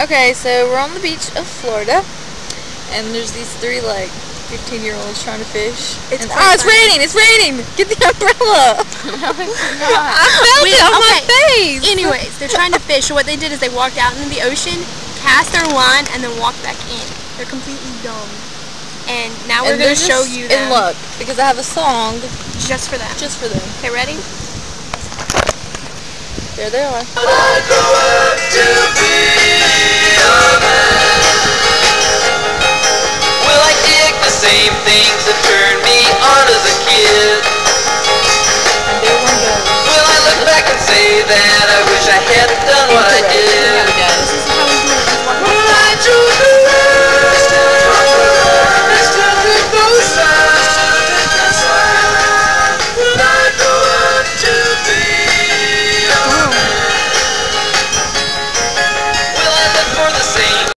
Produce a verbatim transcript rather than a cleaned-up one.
Okay, so we're on the beach of Florida, and there's these three like fifteen year olds trying to fish. It's and, oh, it's funny. raining! It's raining! Get the umbrella! No, it's I felt Wait, it on okay. my face! Anyways, they're trying to fish, so what they did is they walked out into the ocean, cast their line, and then walked back in. They're completely dumb. And now we're And going to they're show just you them. in luck, because I have a song Just for them. just for them. Okay, ready? There they are. I grow up to be